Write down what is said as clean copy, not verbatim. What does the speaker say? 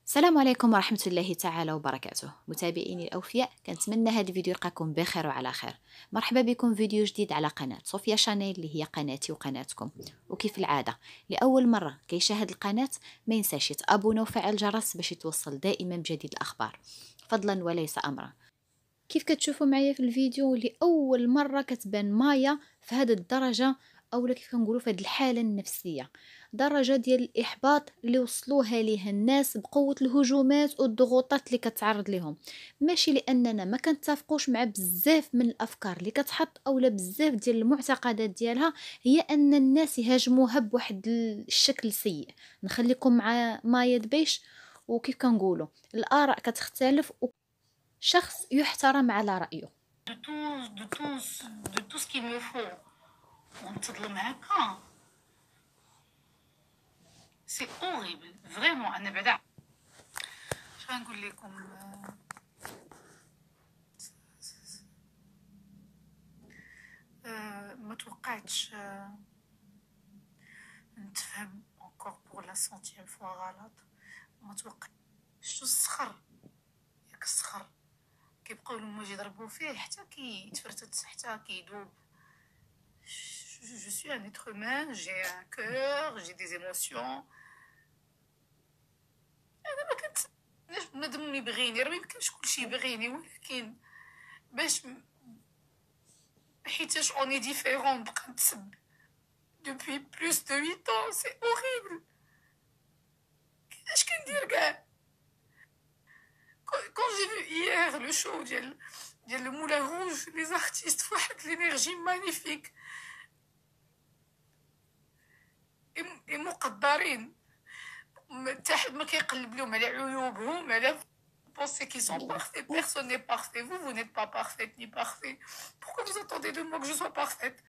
السلام عليكم ورحمة الله تعالى وبركاته. متابعيني الأوفياء، كنتمنى هذا الفيديو يلقاكم بخير وعلى خير. مرحبا بكم فيديو جديد على قناة صوفيا شانيل اللي هي قناتي وقناتكم. وكيف العادة لأول مرة كيشاهد القناة ما ينساش يتابونا وفعل الجرس باش يتوصل دائما بجديد الأخبار، فضلا وليس أمرا. كيف كتشوفوا معايا في الفيديو لأول مرة كتبان مايا في هذه الدرجة، أو كيف كنقولوا في هذه الحالة النفسية، درجة ديال الإحباط اللي وصلوها ليها الناس بقوة الهجومات والضغوطات اللي كتعرض لهم. ماشي لأننا ما كنتفقوش مع بزاف من الأفكار اللي كتحط أولا بزاف ديال المعتقدات ديالها، هي أن الناس يهاجموها بواحد الشكل سيء. نخليكم مع مايا دبيش. وكيف كنقولوا الآراء كتختلف، شخص يحترم على رأيه. de tout ce qu'il me faut ونتظلم هكا. سي اوريبل فريمون. انا بعدا اش غنقول لكم، ما توقعتش نتفهم encore pour la centième fois غلط. ما توقعتش. شتو الصخر، ياك الصخر كيبقاو الموج يضربوا فيه حتى كيتفرتت حتى كيدوب. Je suis un être humain, j'ai un cœur, j'ai des émotions. انا ما كنت بنادم يبغيني، راه ميمكنش كلشي يبغيني، ولكن باش حيتاش اوني ديفيرون بقى نتسب depuis plus de 8 ans. C'est horrible. اش كندير كاع؟ quand j'ai vu hier le show ديال le Moulin Rouge, les artistes فواحد l'énergie magnifique مقدرين. حتى حد ما كيقلب لهم على عيوبهم، على pensez qu'ils sont parfaits. Personne n'est parfait. Vous n'êtes pas parfaite ni parfait. Pourquoi vous attendez de moi que je sois parfaite?